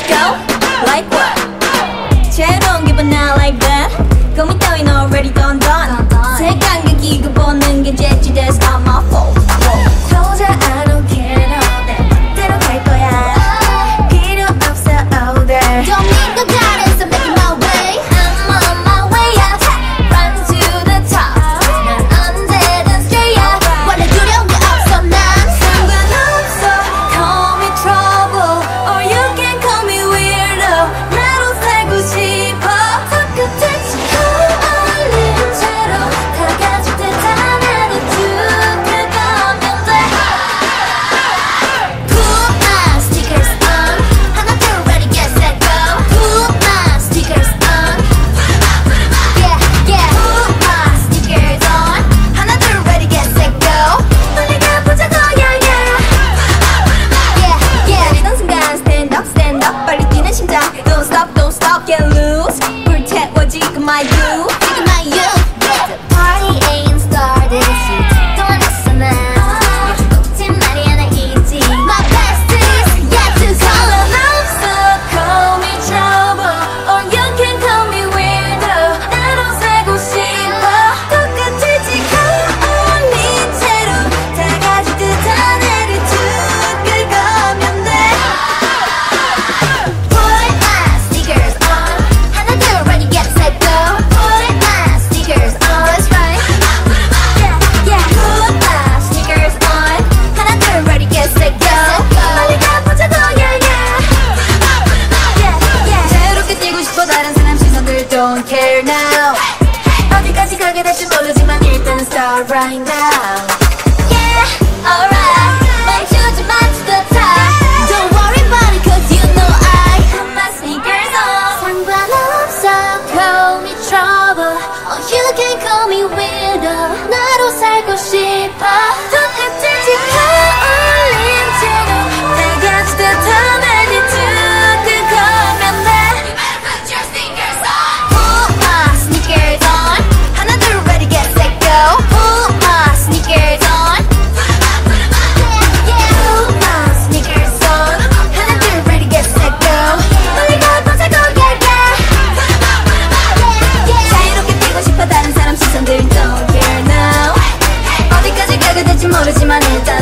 go? Like what? 자유로운 기분 not like that. 꿈이 따윈 already done. 색감각이 그 보는 게 재치 that's not my fault. 도저히 I don't care no. 내 맘대로 갈 거야. 필요 없어 all that. Don't need no guidance, I'm making my way. I'm on my way up. Run to the top. 난 언제든 straight up. 원래 두려운 게 없어 난. 상관없어. Call me trouble or you can call me weirdo. 나로 살고 싶어. 똑같은 지금 어울린 채로 다 가질 듯한 attitude. 그거면 돼. Put my stickers on. 하나 둘 ready get set go. Put my stickers on. Yeah yeah. Put my stickers on. 하나 둘 ready get set go. 빨리 가보자고 yeah yeah. Yeah yeah. 내리던 순간 stand up 빨리 뛰는 심장. Don't stop get loose. 불태워지 my you. 지금 my you. The party ain't started. 시작도 안 했어 난. 요즘 꽃이 말이 하나 있지. My besties yet to come. 없어 call me trouble or you can call me weirdo. 나로 살고 싶어. 똑같이 지금 어울린 채로 다 가질 듯한 attitude. 그거면 돼. Put my stickers on. 하나 둘 ready get set go. Put my stickers on. That's right. Yeah yeah. Put my stickers on. 하나 둘 ready get set go. 빨리 가보자고 yeah yeah. Yeah yeah. 자유롭게 뛰고 싶어 다른 사람 시선들 don't care now. 어디까지 가게 될지 모르지만 일단 start right now. Yeah alright. 멈추지 마 to the top. Don't worry about it cause you know I put my sneakers on. 상관없어 call me trouble or you can call me weirdo. 나로 살고 싶어. 똑같은 지금 어울린 채로 다 가질 듯한 attitude. 그거면 돼. Put your sneakers on. Put my sneakers on. 하나 둘 ready get set go. Put my sneakers on. Yeah yeah. Put my sneakers on. 하나 둘 ready get set go. 빨리 가보자고 yeah yeah. 자유롭게 뛰고 싶어 다른 사람 시선들 don't care now. 어디까지 가게 될지 모르지만 일단